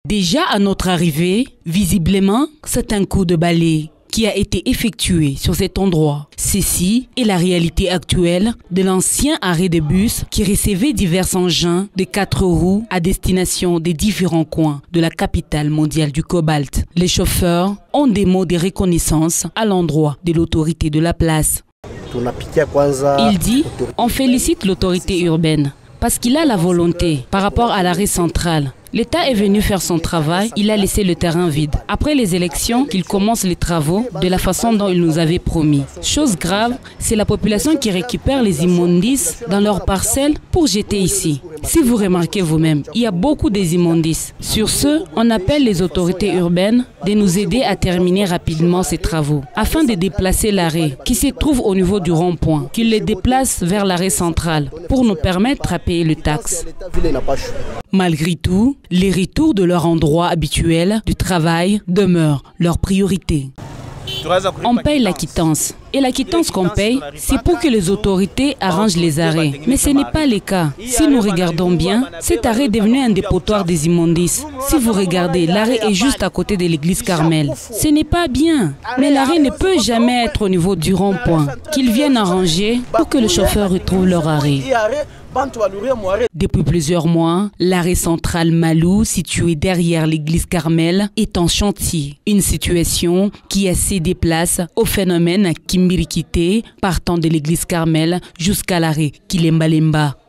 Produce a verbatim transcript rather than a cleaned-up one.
Déjà à notre arrivée, visiblement, c'est un coup de balai qui a été effectué sur cet endroit. Ceci est la réalité actuelle de l'ancien arrêt de bus qui recevait divers engins de quatre roues à destination des différents coins de la capitale mondiale du cobalt. Les chauffeurs ont des mots de reconnaissance à l'endroit de l'autorité de la place. Il dit « On félicite l'autorité urbaine parce qu'il a la volonté par rapport à l'arrêt central. L'État est venu faire son travail, il a laissé le terrain vide. Après les élections, qu'il commence les travaux de la façon dont il nous avait promis. Chose grave, c'est la population qui récupère les immondices dans leurs parcelles pour jeter ici. Si vous remarquez vous-même, il y a beaucoup des immondices. Sur ce, on appelle les autorités urbaines de nous aider à terminer rapidement ces travaux, afin de déplacer l'arrêt qui se trouve au niveau du rond-point, qu'ils les déplacent vers l'arrêt central pour nous permettre à payer le taxe. Malgré tout, les retours de leur endroit habituel du travail demeurent leur priorité. On paye la quittance. Et la quittance qu'on paye, c'est pour que les autorités arrangent les arrêts. Mais ce n'est pas le cas. Si nous regardons bien, cet arrêt est devenu un dépotoir des immondices. Si vous regardez, l'arrêt est juste à côté de l'église Carmel. Ce n'est pas bien. Mais l'arrêt ne peut jamais être au niveau du rond-point. Qu'ils viennent arranger pour que les chauffeurs retrouvent leur arrêt. Depuis plusieurs mois, l'arrêt central Malou, situé derrière l'église Carmel, est en chantier. Une situation qui a cédé place au phénomène Kimbirikité, partant de l'église Carmel jusqu'à l'arrêt Kilembalemba.